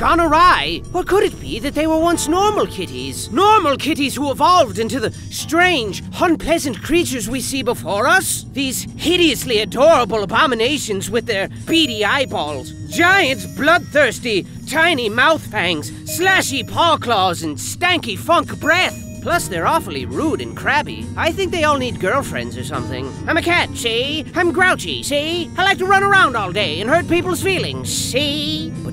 gone awry? Or could it be that they were once normal kitties? Normal kitties who evolved into the strange, unpleasant creatures we see before us? These hideously adorable abominations with their beady eyeballs, giant, bloodthirsty, tiny mouth fangs, slashy paw claws, and stanky funk breath. Plus, they're awfully rude and crabby. I think they all need girlfriends or something. I'm a cat, see? I'm grouchy, see? I like to run around all day and hurt people's feelings, see?